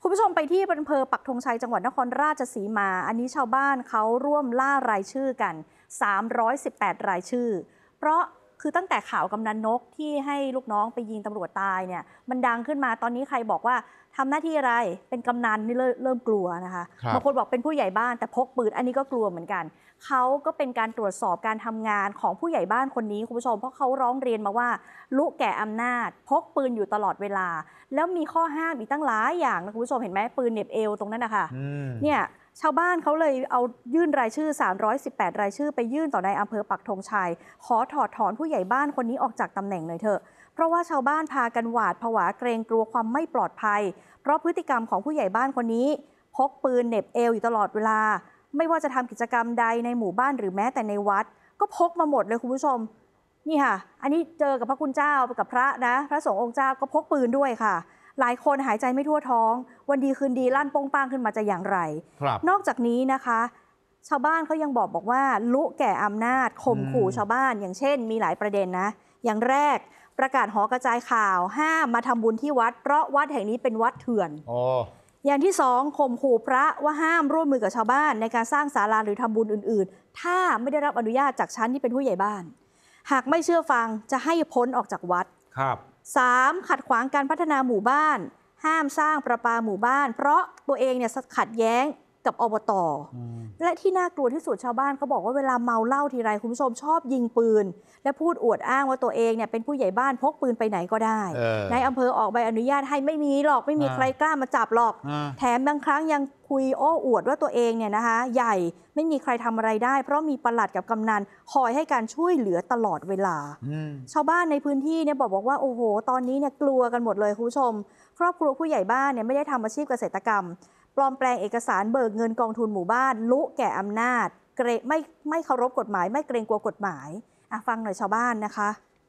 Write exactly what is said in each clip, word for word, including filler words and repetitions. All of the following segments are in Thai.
คุณผู้ชมไปที่อำเภอปักธงชัยจังหวัดนครราชสีมาอันนี้ชาวบ้านเขาร่วมล่ารายชื่อกันสามร้อยสิบแปดรายชื่อเพราะคือตั้งแต่ข่าวกำนันนกที่ให้ลูกน้องไปยิงตำรวจตายเนี่ยมันดังขึ้นมาตอนนี้ใครบอกว่าทำหน้าที่อะไรเป็นกำนันนี่เริ่มกลัวนะคะบางคนบอกเป็นผู้ใหญ่บ้านแต่พกปืนอันนี้ก็กลัวเหมือนกันเขาก็เป็นการตรวจสอบการทำงานของผู้ใหญ่บ้านคนนี้คุณผู้ชมเพราะเขาร้องเรียนมาว่าลุแก่อำนาจพกปืนอยู่ตลอดเวลาแล้วมีข้อห้ามอีกตั้งหลายอย่างนะคุณผู้ชมเห็นไหมปืนเหน็บเอวตรงนั้นนะคะเนี่ยชาวบ้านเขาเลยเอายื่นรายชื่อสามร้อยสิบแปดรายชื่อไปยื่นต่อในอำเภอปักธงชัยขอถอดถอนผู้ใหญ่บ้านคนนี้ออกจากตำแหน่งหน่อยเถอะเพราะว่าชาวบ้านพากันหวาดผวาเกรงกลัวความไม่ปลอดภัยเพราะพฤติกรรมของผู้ใหญ่บ้านคนนี้พกปืนเหน็บเอวอยู่ตลอดเวลาไม่ว่าจะทำกิจกรรมใดในหมู่บ้านหรือแม้แต่ในวัดก็พกมาหมดเลยคุณผู้ชมนี่ค่ะอันนี้เจอกับพระคุณเจ้ากับพระนะพระสงฆ์องค์เจ้าก็พกปืนด้วยค่ะหลายคนหายใจไม่ทั่วท้องวันดีคืนดีลั่นโป้งป้างขึ้นมาจะอย่างไรนอกจากนี้นะคะชาวบ้านเขายังบอกบอกว่าลุแก่อำนาจข่มขู่ชาวบ้านอย่างเช่นมีหลายประเด็นนะอย่างแรกประกาศหอกระจายข่าวห้ามมาทำบุญที่วัดเพราะวัดแห่งนี้เป็นวัดเถื่อนอย่างที่สองข่มขู่พระว่าห้ามร่วมมือกับชาวบ้านในการสร้างศาลาหรือทำบุญอื่นๆถ้าไม่ได้รับอนุญาตจากชั้นที่เป็นผู้ใหญ่บ้านหากไม่เชื่อฟังจะให้พ้นออกจากวัดครับสามขัดขวางการพัฒนาหมู่บ้านห้ามสร้างประปาหมู่บ้านเพราะตัวเองเนี่ยขัดแย้งกับอบต.และที่น่ากลัวที่สุดชาวบ้านเขาบอกว่าเวลาเมาเหล้าทีไรคุณผู้ชมชอบยิงปืนและพูดอวดอ้างว่าตัวเองเนี่ยเป็นผู้ใหญ่บ้านพกปืนไปไหนก็ได้ในอำเภอออกใบอนุญาตให้ไม่มีหรอกไม่มีใครกล้ามาจับหรอกแถมบางครั้งยังคุยโอ้อวดว่าตัวเองเนี่ยนะคะใหญ่ไม่มีใครทำอะไรได้เพราะมีปลัดกับกำนันคอยให้การช่วยเหลือตลอดเวลาชาวบ้านในพื้นที่เนี่ยบอกบอกว่าโอ้โหตอนนี้เนี่ยกลัวกันหมดเลยคุณผู้ชมครอบครัวผู้ใหญ่บ้านเนี่ยไม่ได้ทำอาชีพเกษตรกรรมปลอมแปลงเอกสารเบิกเงินกองทุนหมู่บ้านลุแก่อำนาจเกรงไม่ไม่เคารพกฎหมายไม่เกรงกลัวกฎหมายอ่ะฟังหน่อยชาวบ้านนะคะ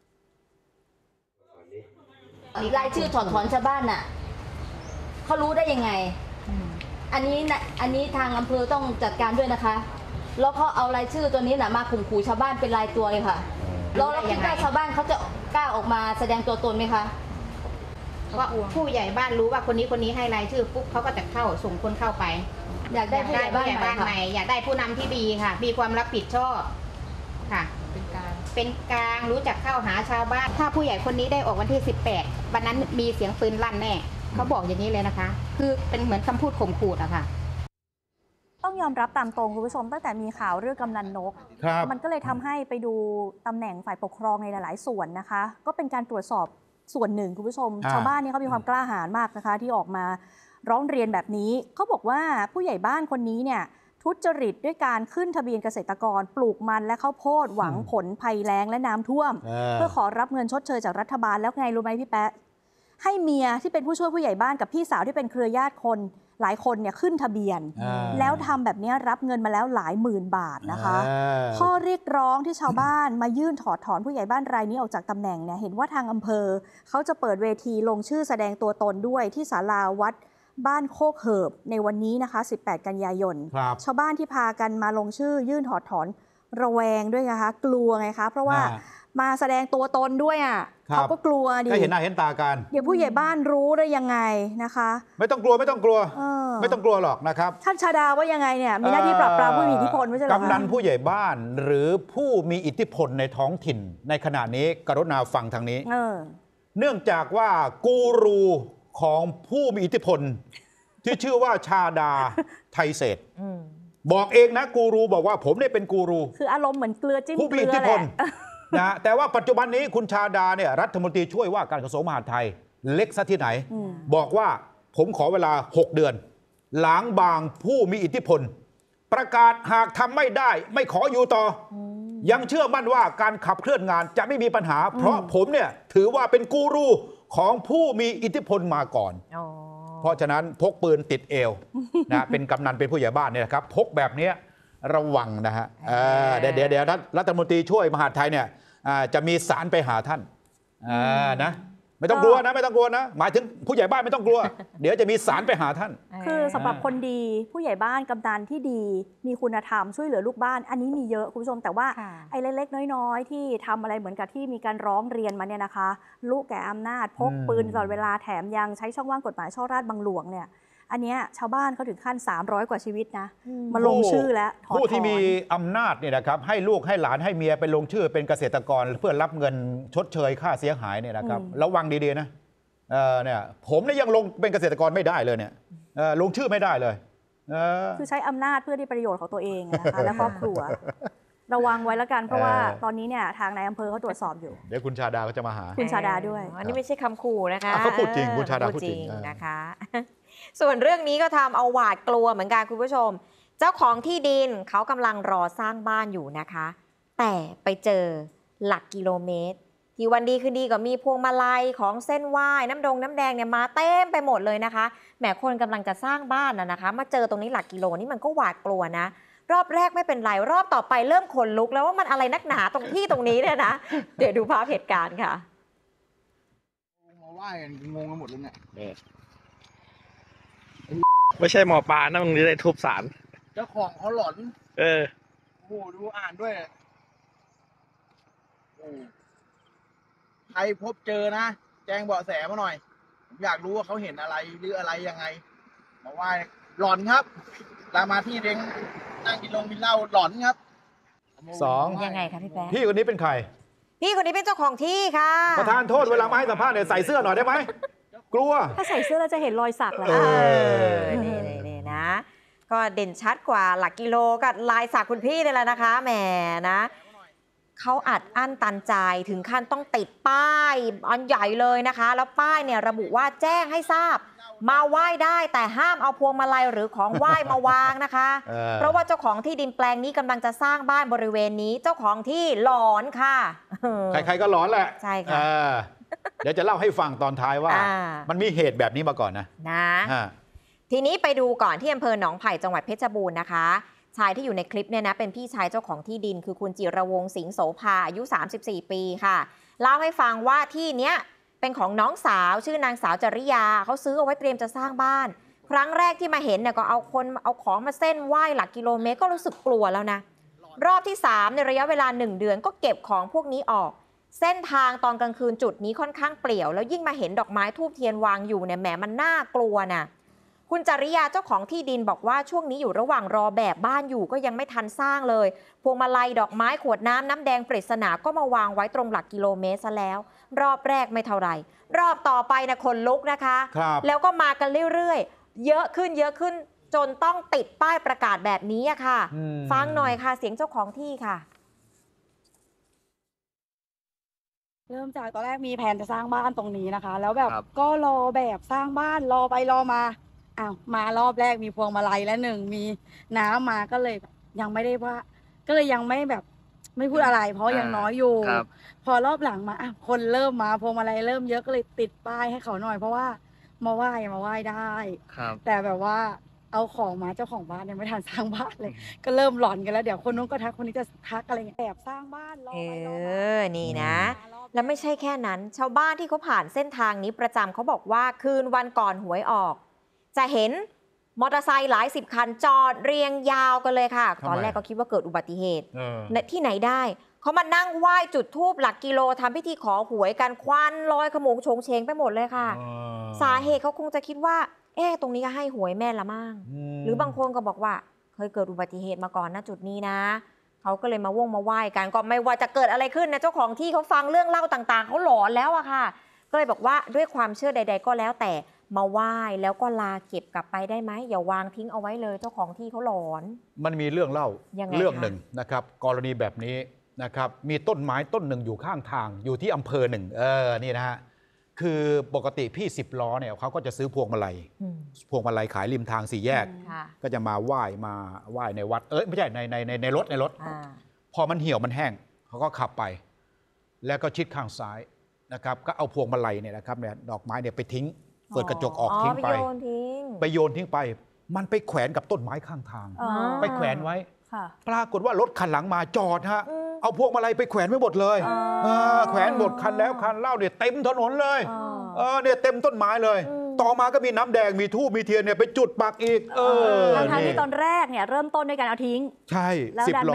รายชื่อถอนถอนชาวบ้านน่ะเขารู้ได้ยังไงอันนี้นะอันนี้ทางอำเภอต้องจัดการด้วยนะคะแล้วเขาเอารายชื่อตัวนี้น่ะมาข่มขู่ชาวบ้านเป็นรายตัวเลยค่ะเราเราคิดว่าชาวบ้านเขาจะกล้าออกมาแสดงตัวตนไหมคะว่าผู้ใหญ่บ้านรู้ว่าคนนี้คนนี้ให้รายชื่อปุ๊บเขาก็จะเข้าส่งคนเข้าไปอยากได้ผู้ใหญ่บ้านใหม่อยากได้ผู้นำที่ดีค่ะมีความรับผิดชอบค่ะเป็นกลางเป็นกลางรู้จักเข้าหาชาวบ้านถ้าผู้ใหญ่คนนี้ได้ออกวันที่สิบแปดวันนั้นมีเสียงปืนลั่นแน่เขาบอกอย่างนี้เลยนะคะคือเป็นเหมือนคำพูดข่มขู่อะค่ะต้องยอมรับตามตรงคุณผู้ชมตั้งแต่มีข่าวเรื่องกำนันนกมันก็เลยทำให้ไปดูตำแหน่งฝ่ายปกครองในหลายๆส่วนนะคะก็เป็นการตรวจสอบส่วนหนึ่งคุณผู้ชมชาวบ้านนี่เขามีความกล้าหาญมากนะคะที่ออกมาร้องเรียนแบบนี้เขาบอกว่าผู้ใหญ่บ้านคนนี้เนี่ยทุจริตด้วยการขึ้นทะเบียนเกษตรกรปลูกมันและข้าวโพดหวังผลภัยแล้งและน้ำท่วมเพื่อขอรับเงินชดเชยจากรัฐบาลแล้วไงรู้ไหมพี่แป๊ะให้เมียที่เป็นผู้ช่วยผู้ใหญ่บ้านกับพี่สาวที่เป็นเครือญาติคนหลายคนเนี่ยขึ้นทะเบียนแล้วทำแบบนี้รับเงินมาแล้วหลายหมื่นบาทนะคะข้อเรียกร้องที่ชาวบ้านมายื่นถอดถอนผู้ใหญ่บ้านรายนี้ออกจากตำแหน่งเนี่ยเห็นว่าทางอำเภอเขาจะเปิดเวทีลงชื่อแสดงตัวตนด้วยที่ศาลาวัดบ้านโคกเหิบในวันนี้นะคะสิบแปดกันยายนชาวบ้านที่พากันมาลงชื่อยื่นถอดถอนระแวงด้วยนะคะกลัวไงคะเพราะว่ามาแสดงตัวตนด้วยอ่ะเขาก็กลัวดิก็เห็นหน้าเห็นตากันเดี๋ยวผู้ใหญ่บ้านรู้ได้ยังไงนะคะไม่ต้องกลัวไม่ต้องกลัวไม่ต้องกลัวหรอกนะครับท่านชาดาว่ายังไงเนี่ยมีหน้าที่ปราบปรามผู้มีอิทธิพลไม่ใช่หรอกำนันผู้ใหญ่บ้านหรือผู้มีอิทธิพลในท้องถิ่นในขณะนี้กรุณาฟังทางนี้เนื่องจากว่ากูรูของผู้มีอิทธิพลที่ชื่อว่าชาดาไทยเศรษฐ์บอกเองนะกูรูบอกว่าผมเนี่ยเป็นกูรูคืออารมณ์เหมือนเกลือจิ้มผู้มีอิทธิพลนะแต่ว่าปัจจุบันนี้คุณชาดาเนี่ยรัฐมนตรีช่วยว่าการกระทรวงมหาดไทยเล็กซะที่ไหนบอกว่าผมขอเวลาหกเดือนล้างบางผู้มีอิทธิพลประกาศหากทำไม่ได้ไม่ขออยู่ต่อยังเชื่อมั่นว่าการขับเคลื่อนงานจะไม่มีปัญหาเพราะผมเนี่ยถือว่าเป็นกูรูของผู้มีอิทธิพลมาก่อนเพราะฉะนั้นพกปืนติดเอวนะเป็นกำนันเป็นผู้ใหญ่บ้านเนี่ยครับพกแบบนี้ระวังนะฮะเดี๋ยวเดี๋ยวเดี๋ยวรัฐมนตรีช่วยมหาดไทยเนี่ยจะมีสารไปหาท่านนะไม่ต้องกลัวนะไม่ต้องกลัวนะหมายถึงผู้ใหญ่บ้านไม่ต้องกลัวเดี๋ยวจะมีสารไปหาท่านคือสำหรับคนดีผู้ใหญ่บ้านกำนันที่ดีมีคุณธรรมช่วยเหลือลูกบ้านอันนี้มีเยอะคุณผู้ชมแต่ว่าไอ้เล็กๆน้อยๆที่ทำอะไรเหมือนกับที่มีการร้องเรียนมาเนี่ยนะคะลุแก่อำนาจพกปืนตลอดเวลาแถมยังใช้ช่องว่างกฎหมายช่อราชบังหลวงเนี่ยอันเนี้ยชาวบ้านเขาถึงขั้น สามร้อย กว่าชีวิตนะอืมมาลงชื่อแล้วถอดผู้ที่ถอนมีอำนาจเนี่ยนะครับให้ลูกให้หลานให้เมียไปลงชื่อเป็นเกษตรกรเพื่อรับเงินชดเชยค่าเสียหายเนี่ยนะครับระวังดีๆนะเออเนี่ยผมเนี่ยยังลงเป็นเกษตรกรไม่ได้เลยเนี่ยเออลงชื่อไม่ได้เลยเออคือใช้อำนาจเพื่อที่ประโยชน์ของตัวเองนะคะและครอบครัว ระวังไว้แล้วกันเพราะว่าเออตอนนี้เนี่ยทางนายอำเภอเขาตรวจสอบอยู่เดี๋ยวคุณชาดาก็จะมาหาคุณชาดาด้วยอันนี้ไม่ใช่คำขู่นะคะอ่ะเขาพูดจริงคุณชาดาพูดจจริริงงเออนะคะ ส่วนเรื่องนี้ก็ทำเอาหวาดกลัวเหมือนกันคุณผู้ชม เจ้าของที่ดินเขากำลังรอสร้างบ้านอยู่นะคะ แต่ไปเจอหลักกิโลเมตร ที่วันดีคืนดีก็มีพวงมาลัยของเส้นไหว้น้ำดงน้ำแดงเนี่ยมาเต็มไปหมดเลยนะคะแหมคนกำลังจะสร้างบ้านนะนะคะ มาเจอตรงนี้หลักกิโลนี่มันก็หวาดกลัวนะ รอบแรกไม่เป็นไรรอบต่อไปเริ่มขนลุกแล้วว่ามันอะไรนักหนาตรงที่ตรงนี้เนี่ยนะ เดี๋ยวดูภาพเหตุการณ์ค่ะมาไหว้กันงงกันหมดเลยเนี่ยไม่ใช่หมอปลานะมึงจะได้ทุบสารเจ้าของเขาหลอนเออโอ้โหดูอ่านด้วยโอ้ใครพบเจอนะ แจ้งเบาะแสมาหน่อยผมอยากรู้ว่าเขาเห็นอะไรหรืออะไรยังไง มาไหว้หลอนครับตามมาที่เด้งนั่งกินลงกินเหล้าหลอนครับสองยังไงคะพี่แป๊ะพี่คนนี้เป็นใครพี่คนนี้เป็นเจ้าของที่ค่ะประธานโทษเวลามาให้สัมภาษณ์เนี่ยใส่เสื้อหน่อยได้ไหมกลัวถ้าใส่เสื้อเราจะเห็นรอยสักเหรอเอเอออนี่นี่นี่นะ ก็เด่นชัดกว่าหลักกิโลกับลายสักคุณพี่นี่แหละนะคะแหมนะเขาอัดอั้นตันใจถึงขั้นต้องติดป้ายอันใหญ่เลยนะคะ แล้วป้ายเนี่ยระบุว่าแจ้งให้ทราบ มาไหว้ได้แต่ห้ามเอาพวงมาลัยหรือของไหว้มาวางนะคะเออเพราะว่าเจ้าของที่ดินแปลงนี้กำลังจะสร้างบ้านบริเวณนี้เจ้าของที่หลอนค่ะเออใครๆก็ร้อนแหละใช่ค่ะเออเดี๋ยวจะเล่าให้ฟังตอนท้ายว่าอ่ามันมีเหตุแบบนี้มาก่อนนะนะฮะทีนี้ไปดูก่อนที่อำเภอหนองไผ่จังหวัดเพชรบูรณ์นะคะ ชายที่อยู่ในคลิปเนี่ยนะเป็นพี่ชายเจ้าของที่ดิน คือคุณจิรวงศ์สิงห์โสภาอายุสามสิบสี่ปีค่ะเล่าให้ฟังว่าที่เนี้ยเป็นของน้องสาวชื่อนางสาวจริยาเขาซื้อเอาไว้เตรียมจะสร้างบ้าน ครั้งแรกที่มาเห็นเนี่ยก็เอาคนเอาของมาเส้นไหว้หลักกิโลเมตรก็รู้สึกกลัวแล้วนะรอบที่สามในระยะเวลาหนึ่งเดือนก็เก็บของพวกนี้ออก เส้นทางตอนกลางคืนจุดนี้ค่อนข้างเปลี่ยวแล้วยิ่งมาเห็นดอกไม้ทูบเทียนวางอยู่เนี่ยแหมมันน่ากลัวนะคุณจริยาเจ้าของที่ดินบอกว่าช่วงนี้อยู่ระหว่างรอแบบบ้านอยู่ก็ยังไม่ทันสร้างเลยพวงมาลัยดอกไม้ขวดน้ำน้ำแดงปริศนาก็มาวางไว้ตรงหลักกิโลเมตรซะแล้ว รอบแรกไม่เท่าไหร่รอบต่อไปนะคนลุกนะคะครับแล้วก็มากันเรื่อยๆเยอะขึ้นเยอะขึ้นจนต้องติดป้ายประกาศแบบนี้อะค่ะอืมฟังหน่อยค่ะเสียงเจ้าของที่ค่ะเริ่มจากตอนแรกมีแผนจะสร้างบ้านตรงนี้นะคะ แล้วแบบครับก็รอแบบสร้างบ้านรอไปรอมาอ้าวมารอบแรกมีพวงมาลัยแล้วหนึ่งมีน้ำมาก็เลยแบบยังไม่ได้ว่า ก็เลยยังไม่แบบไม่พูดอะไร เพราะยังน้อยอยู่ครับพอรอบหลังมาอ่ะคนเริ่มมาพวงมาลัยเริ่มเยอะก็เลยติดป้ายให้เขาหน่อยเพราะว่ามาไหว้มาไหว้ได้ครับแต่แบบว่าเอาของมาเจ้าของบ้านยังไม่ทันสร้างบ้านเลย ก็เริ่มหลอนกันแล้วเดี๋ยวคนนู้นก็ทักคนนี้จะทักอะไรเงี้ยแบบสร้างบ้านรอเอไปรออมานี่นะ แล้วไม่ใช่แค่นั้น ชาวบ้านที่เขาผ่านเส้นทางนี้ประจำเขาบอกว่าคืนวันก่อนหวยออก จะเห็นมอเตอร์ไซค์หลายสิบคันจอดเรียงยาวกันเลยค่ะทำไมตอนแรกก็คิดว่าเกิดอุบัติเหตุเออในที่ไหนได้ เขามานั่งไหว้จุดธูปหลักกิโลทำพิธีขอหวยกันควันลอยขโมงโฉงเฉงไปหมดเลยค่ะเออสาเหตุเขาคงจะคิดว่า เอ๊ะตรงนี้ก็ให้หวยแม่นละมั่งมหรือบางคนก็บอกว่าเคยเกิดอุบัติเหตุมาก่อนนะจุดนี้นะเขาก็เลยมาว่งมาไหว้กันก็ไม่ว่าจะเกิดอะไรขึ้นนะเจ้าของที่เขาฟังเรื่องเล่าต่างๆเขาหลอนแล้วอะค่ะ ก็เลยบอกว่าด้วยความเชื่อใด ๆ ก็แล้วแต่มาไหว้แล้วก็ลาเก็บกลับไปได้ไหมอย่าวางทิ้งเอาไว้เลยเจ้าของที่เขาหลอนมันมีเรื่องเล่ายังไงเรื่องคะหนึ่งนะครับ กรณีแบบนี้นะครับ มีต้นไม้ต้นหนึ่งอยู่ข้างทางอยู่ที่อำเภอหนึ่งเออนี่นะฮะคือปกติพี่สิบล้อเนี่ยเขาก็จะซื้อพวงมาลัยอืมพวงมาลัยขายริมทางสี่แยกค่ะก็จะมาไหว้มาไหว้ในวัดเอ้ยไม่ใช่ในในในในรถในรถอ่าพอมันเหี่ยวมันแห้งเขาก็ขับไป แล้วก็ชิดข้างซ้ายนะครับ ก็เอาพวงมาลัยเนี่ยนะครับเนี่ยดอกไม้เนี่ยไปทิ้งเปิดกระจกออกทิ้งไปไปโยนทิ้งไปโยนทิ้งไป มันไปแขวนกับต้นไม้ข้างทางอ๋อไปแขวนไว้ค่ะปรากฏว่ารถคันหลังมาจอดฮะอืมเอาพวงมาลัยไปแขวนไว้หมดเลยอ๋อเออแขวนหมดคันแล้วคันเล่าเนี่ยเต็มถนนเลยอ๋อเออเนี่ยเต็มต้นไม้เลยอืมต่อมาก็มีน้ำแดงมีทูบมีเทียนเนี่ยไปจุดปักอีก เออทั้งๆนี่ที่ตอนแรกเนี่ยเริ่มต้นด้วยการเอาทิ้งใช่แล้วสิบดันล้ไปอ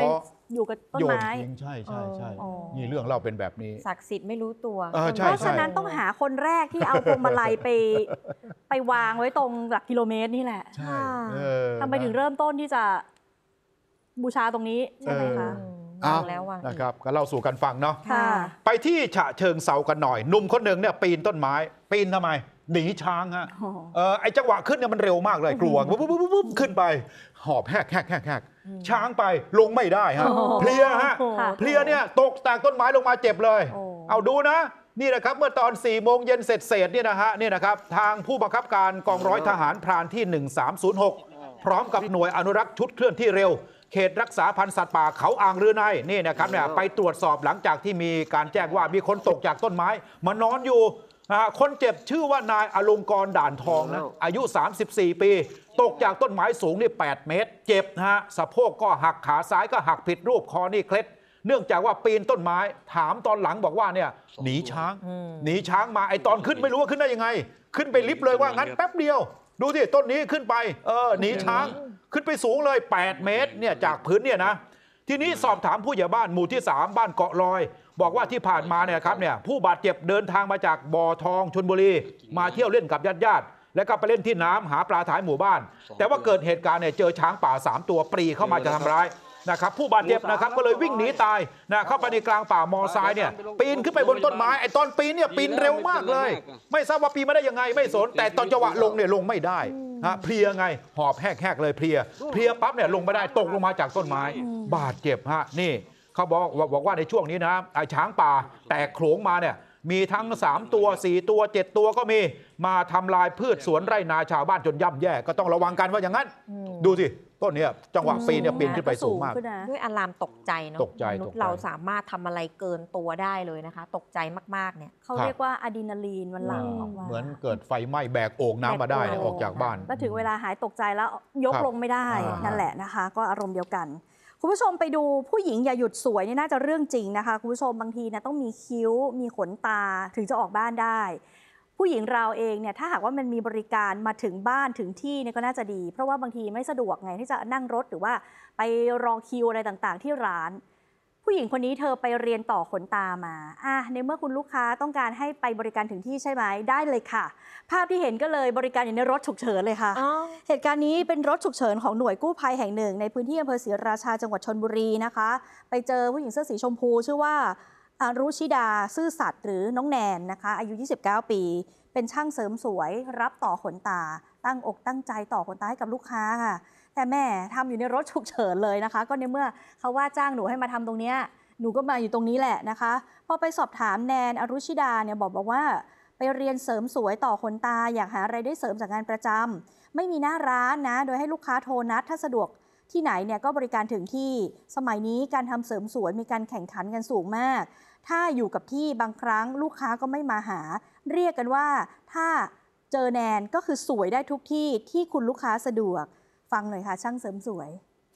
อยู่กับต้นโยนไม้ทิ้งใช่ใช่ใช่อ๋อนี่เรื่องเราเป็นแบบนี้ศักดิ์สิทธิ์ไม่รู้ตัวเออใช่เพราะฉะนั้นต้องหาคนแรกที่เอาพวงมาลัยไป ไปวางไว้ตรงหลักกิโลเมตรนี่แหละใช่เออทำไมถึงเริ่มต้นที่จะบูชาตรงนี้ใช่ไหมคะวางแล้ววางอีกนะครับก็เล่าสู่กันฟังเนาะค่ะไปที่ฉะเชิงเซากันหน่อยหนุ่มคนหนึ่งเนี่ยปีนต้นไม้ ปีนทำไม หนีช้างฮะอ๋อเออไอจังหวะขึ้นเนี่ยมันเร็วมากเลยกลัวปุ๊บปุ๊บปุ๊บปุ๊บขึ้นไป หอบแหกแหกแหกแหกช้างไปลงไม่ได้ฮะโอ้เพลียฮะค่ะเพลียเนี่ยตกจากต้นไม้ลงมาเจ็บเลยโอ้เอาดูนะ นี่นะครับเมื่อตอน4ี่โมงเย็นเสร็จเสร็จเนี่ยนะฮะนี่นะครับทางผู้บังคับการกองร้อยทหารพรานที่ หนึ่งสามศูนย์หก พร้อมกับหน่วยอนุรักษ์ชุดเคลื่อนที่เร็ว เขตรักษาพันธุ์สัตว์ป่าเขาอ่างรืนัยนี่นะครับเนี่ยไปตรวจสอบหลังจากที่มีการแจ้งว่ามีคนตกจากต้นไม้มานอนอยู่อ่าคนเจ็บชื่อว่านายอลงกรด่านทองนะอายุ สามสิบสี่ ปี ตกจากต้นไม้สูงนี่แปดเมตร เจ็บนะฮะสะโพกก็หักขาซ้ายก็หักผิดรูปคอนี่เคล็ด เนื่องจากว่าปีนต้นไม้ถามตอนหลังบอกว่าเนี่ยหนีช้างหนีช้างมาไอตอนขึ้นไม่รู้ว่าขึ้นได้ยังไง ขึ้นไปลิฟต์เลยว่างั้นแป๊บเดียว ดูสิต้นนี้ขึ้นไปเออหนีช้างขึ้นไปสูงเลยแปดเมตรเนี่ยจากพื้นเนี่ยนะทีนี้สอบถามผู้ใหญ่บ้านหมู่ที่สามบ้านเกาะลอย บอกว่าที่ผ่านมาเนี่ยครับเนี่ยผู้บาดเจ็บเดินทางมาจากบ่อทองชลบุรีมาเที่ยวเล่นกับญาติญาติๆแล้วก็ไปเล่นที่น้ำหาปลาท้ายหมู่บ้าน แต่ว่าเกิดเหตุการณ์เนี่ยเจอช้างป่าสามตัวปรีเข้ามาจะทำร้ายนะครับผู้บาดเจ็บนะครับก็เลยวิ่งหนีตายนะเข้าไปในกลางป่ามอซ้ายเนี่ยปีนขึ้นไปบนต้นไม้ไอ้ตอนปีนเนี่ยปีนเร็วมากเลย ไม่ทราบว่าปีนมาได้ยังไงไม่สนแต่ตอนจังหวะลงเนี่ยลงไม่ได้ฮะเพลียไงหอบแหกๆเลยเพลียเพลียปั๊บเนี่ยลงไม่ได้ตกลงมาจากต้นไม้บาดเจ็บฮะนี่เขาบอกบอกว่าในช่วงนี้นะไอ้ช้างป่าแตกโขลงมาเนี่ยมีทั้งสามตัวสี่ตัวเจ็ดตัวก็มีมาทำลายพืชสวนไร่นาชาวบ้านจนย่ำแย่ก็ต้องระวังกันว่าอย่างนั้นดูสิต้นเนี้ยจังหวะปีนเนี่ยปีนขึ้นไปสูงมากด้วยอารามตกใจเนาะตกใจมนุษตกย์ใจเราสามารถทำอะไรเกินตัวได้เลยนะคะ ตกใจมากๆเนี่ยเขาเรียกว่าอะดรีนาลีนมันหลั่งออกมาเหมือนเกิดไฟไหม้แบกโอ่งน้ำมาได้เนี่ยออกจากบ้านแล้วถึงเวลาหายตกใจแล้วยกครับลงไม่ได้อ่านั่นั่นแหละนะคะ ก็อารมณ์เดียวกัน คุณผู้ชมไปดูผู้หญิงอย่าหยุดสวยนี่น่าจะเรื่องจริงนะคะคุณผู้ชมบางทีนะต้องมีคิ้วมีขนตาถึงจะออกบ้านได้ ผู้หญิงเราเองเนี่ยถ้าหากว่ามันมีบริการมาถึงบ้านถึงที่เนี่ยก็น่าจะดี เพราะว่าบางทีไม่สะดวกไงที่จะนั่งรถหรือว่าไปรอคิวอะไรต่างๆ ที่ร้าน ผู้หญิงคนนี้เธอไปเรียนต่อขนตามาอ่ะในเมื่อคุณลูกค้าต้องการให้ไปบริการถึงที่ใช่ไหมได้เลยค่ะ ภาพที่เห็นก็เลยบริการอยู่ในรถฉุกเฉินเลยค่ะ เหตุการณ์นี้เป็นรถฉุกเฉินของหน่วยกู้ภัยแห่งหนึ่งในพื้นที่อำเภอศรีราชาจังหวัดชลบุรีนะคะ ไปเจอผู้หญิงเสื้อสีชมพูชื่อว่าอารุชิดาซื่อสัตย์หรือน้องแนนนะคะอายุยี่สิบเก้าปี เป็นช่างเสริมสวยรับต่อขนตา ตั้งอกตั้งใจต่อขนตาให้กับลูกค้าค่ะ แต่แม่ทำอยู่ในรถฉุกเฉินเลยนะคะ ก็ในเมื่อเขาว่าจ้างหนูให้มาทำตรงเนี้ยหนูก็มาอยู่ตรงนี้แหละนะคะพอไปสอบถามแนนอรุชิดาเนี่ยบอกบอกว่าไปเรียนเสริมสวยต่อขนตาอยากหารายได้เสริมจากงานประจำไม่มีหน้าร้านนะโดยให้ลูกค้าโทรนัดถ้าสะดวกที่ไหนเนี่ยก็บริการถึงที่สมัยนี้การทำเสริมสวยมีการแข่งขันกันสูงมากถ้าอยู่กับที่บางครั้งลูกค้าก็ไม่มาหาเรียกกันว่าถ้าเจอแนนก็คือสวยได้ทุกที่ที่คุณลูกค้าสะดวกฟังหน่อยค่ะช่างเสริมสวย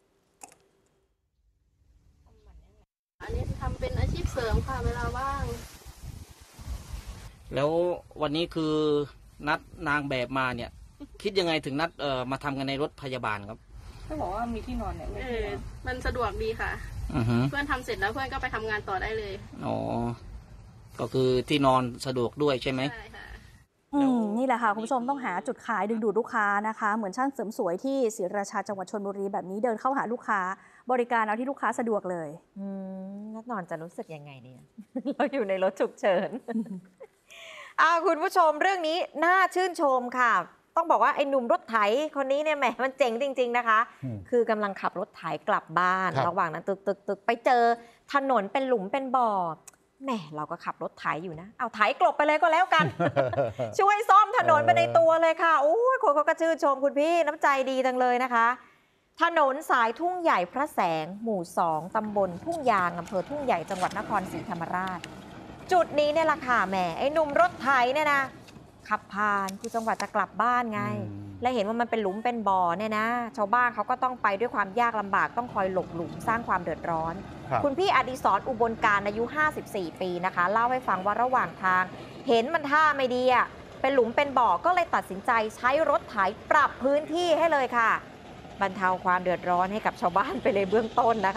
อันนี้ทำเป็นอาชีพเสริมค่ะเวลาว่างแล้ววันนี้คือนัดนางแบบมาเนี่ย คิดยังไงถึงนัดเอ่อมาทำกันในรถพยาบาลครับก็บอกว่ามีที่นอนเนี่ยเออมันสะดวกดีค่ะอือฮึเพื่อนทำเสร็จแล้วเพื่อนก็ไปทำงานต่อได้เลยอ๋อก็คือที่นอนสะดวกด้วยใช่ไหมใช่ค่ะอืมนี่แหละค่ะคุณผู้ชมต้องหาจุดขายดึงดูดลูกค้านะคะเหมือนช่างเสริมสวยที่ศรีราชาจังหวัดชลบุรีแบบนี้เดินเข้าหาลูกค้าบริการเอาที่ลูกค้าสะดวกเลยอืมนัดนอนจะรู้สึกยังไงเนี่ย เราอยู่ในรถฉุกเฉิน อ่าคุณผู้ชมเรื่องนี้น่าชื่นชมค่ะ ต้องบอกว่าไอ้หนุ่มรถไถคนนี้เนี่ยแหมมันเจ๋งจริงๆนะคะอืมคือกำลังขับรถไถกลับบ้านครับระหว่างนั้นตึกตึกตึกไปเจอถนนเป็นหลุมเป็นบ่อแหมเราก็ขับรถไถอยู่นะเอาไถกลบไปเลยก็แล้วกัน ช่วยซ่อมถนนไปในตัวเลยค่ะโอ้ยคนเขาก็ชื่นชมคุณพี่น้ำใจดีจังเลยนะคะ ถนนสายทุ่งใหญ่พระแสงหมู่สองตำบลทุ่งยางอำเภอทุ่งใหญ่จังหวัดนครศรีธรรมราช จุดนี้เนี่ยแหละค่ะแหมไอ้หนุ่มรถไถเนี่ยนะขับผ่านคือจังหวัดจะกลับบ้านไงอืมและเห็นว่ามันเป็นหลุมเป็นบ่อเนี่ยนะ ชาวบ้านเขาก็ต้องไปด้วยความยากลำบากต้องคอยหลบหลุมสร้างความเดือดร้อนครับคุณพี่อดิศรอุบลการอายุห้าสิบสี่ปีนะคะ เล่าให้ฟังว่าระหว่างทาง เห็นมันท่าไม่ดีอ่ะเป็นหลุมเป็นบ่อก็เลยตัดสินใจใช้รถไถปรับพื้นที่ให้เลยค่ะ บรรเทาความเดือดร้อนให้กับชาวบ้านไปเลยเบื้องต้นนะคะ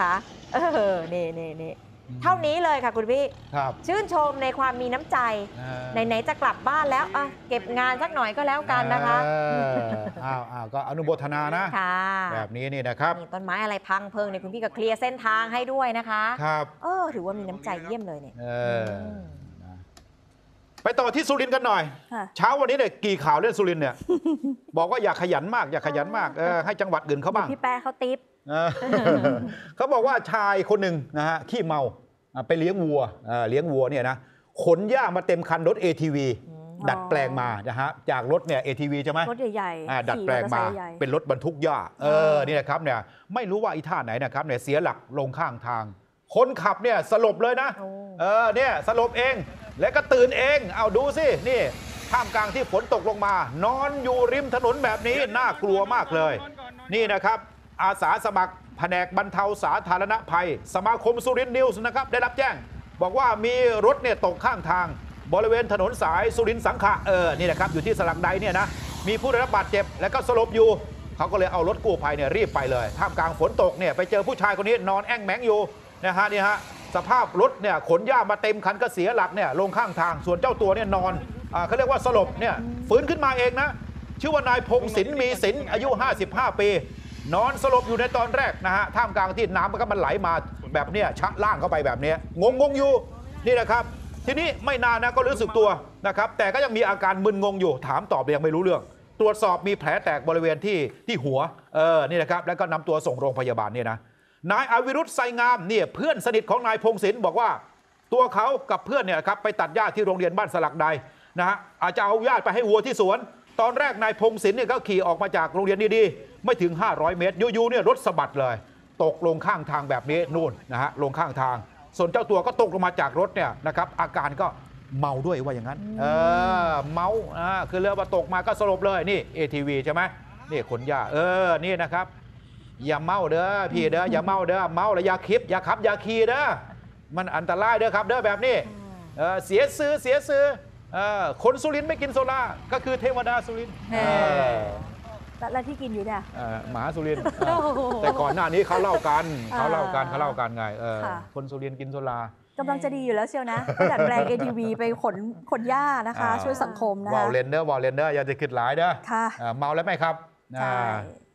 เออนี่นี่นี่เท่านี้เลยค่ะคุณพี่ครับชื่นชมในความมีน้ำใจอ่าไหนๆจะกลับบ้านแล้วอ่ะเก็บงานสักหน่อยก็แล้วกันนะคะเอออ้าวอ้าวก็อนุโมทนานะค่ะแบบนี้นี่นะครับนี่ต้นไม้อะไรพังเพิงเนี่ยคุณพี่ก็เคลียร์เส้นทางให้ด้วยนะคะครับเออถือว่ามีน้ำใจเยี่ยมเลยเนี่ยเออนะไปต่อที่สุรินทร์กันหน่อยค่ะเช้าวันนี้เนี่ยกี่ข่าวเรื่องสุรินทร์เนี่ย บอกว่าอย่าขยันมาก อย่าขยันมากเออให้จังหวัดอื่นเขาบ้างพี่แป๊ะเขาติ๊บเออ เขาบอกว่าชายคนหนึ่งนะฮะขี้เมาอ่ะไปเลี้ยงวัวเอ่อเลี้ยงวัวเนี่ยนะขนหญ้ามาเต็มคันรถ เอ ที วี ดัดแปลงมานะฮะจากรถเนี่ย เอ ที วี ใช่ไหมรถใหญ่อ่าๆดัดแปลงมาขี่อตอร์ไซค์ใหญ่เป็นรถบรรทุกหญ้าเออนี่นะครับเนี่ยไม่รู้ว่าอีท่าไหนนะครับเนี่ยเสียหลักลงข้างทาง คนขับเนี่ยสลบเลยนะโอ้เออเนี่ยสลบเองแล้วก็ตื่นเองเอาดูสินี่ท่ามกลางที่ฝนตกลงมา นอนอยู่ริมถนนแบบนี้น่ากลัวมากเลย นี่นะครับ อาสาสมัครแผนกบรรเทาสาธารณภัย สมาคมสุรินทร์นิวส์นะครับได้รับแจ้ง บอกว่ามีรถเนี่ยตกข้างทาง บริเวณถนนสายสุรินทร์สังขะเออนี่นะครับอยู่ที่สลักใดเนี่ยนะมีผู้ได้รับบาดเจ็บและก็สลบอยู่เขาก็เลยเอารถกู้ภัยเนี่ยรีบไปเลยท่ามกลางฝนตกเนี่ยไปเจอผู้ชายคนนี้นอนแอ่งแมงอยู่นะฮะนี่ฮะสภาพรถเนี่ยขนหญ้ามาเต็มคันก็เสียหลักเนี่ยลงข้างทางส่วนเจ้าตัวเนี่ยนอนอ่าเขาเรียกว่าสลบเนี่ยฟื้นขึ้นมาเองนะชื่อว่านายพงศิลป์มีศิลป์อายุห้าสิบห้าปีนอนสลบอยู่ในตอนแรกนะฮะท่ามกลางที่น้ำมันก็มันไหลมาแบบเนี้ยชะล่างเข้าไปแบบเนี้ยงงงๆอยู่นี่นะครับทีนี้ไม่นานนะก็รู้สึกตัวนะครับแต่ก็ยังมีอาการมึนงงอยู่ถามตอบยังไม่รู้เรื่องตรวจสอบมีแผลแตกบริเวณที่ที่หัวเออนี่นะครับแล้วก็นำตัวส่งโรงพยาบาลเนี่ยนะนายอวิรุธไซงามเนี่ยเพื่อนสนิทของนายพงศิลป์บอกว่าตัวเขากับเพื่อนเนี่ยครับไปตัดหญ้าที่โรงเรียนบ้านสลักใดนะฮะอาจจะเอาหญ้าไปให้วัวที่สวนตอนแรกนายพงศิลป์เนี่ยก็ขี่ออกมาจากโรงเรียนดีๆไม่ถึงห้าร้อยเมตรอยู่ๆเนี่ยรถสะบัดเลยตกลงข้างทางแบบนี้นู่นนะฮะลงข้างทางส่วนเจ้าตัวก็ตกลงมาจากรถเนี่ยนะครับอาการก็เมาด้วยว่าอย่างนั้นเออเมาอ่าคือเรือว่าตกมาก็สลบเลยนี่ เอ ที วี ใช่ไหมนี่ขนหญ้าเออนี่นะครับอย่าเมาเด้อพี่เด้ออย่าเมาเด้อเมาแล้วอย่าคิดอย่าขับอย่าขี่เด้อมันอันตรายเด้อครับเด้อแบบนี้เออเสียซื้อเสียซื้อเออคนสุรินทร์ไม่กินโซดาก็คือเทวดาสุรินทร์เออแล้วแล้วที่กินอยู่เนี่ยเอ่อหมาสุรินทร์เออแต่ก่อนหน้านี้เขาเล่ากันเขาเล่ากันเขาเล่ากันไงเออค่ะคนสุรินทร์กินโซดากำลังจะดีอยู่แล้วเชียวนะก็ดัดแปลง เอ ที วี ไปขนขนหญ้านะคะอ่าช่วยสังคมนะวอคะลเลนเดอร์วอลเลนเดอร์อย่าจะคิดหลายเด้อค่ะอ่าเมาแล้วไหมครับใช่อ่า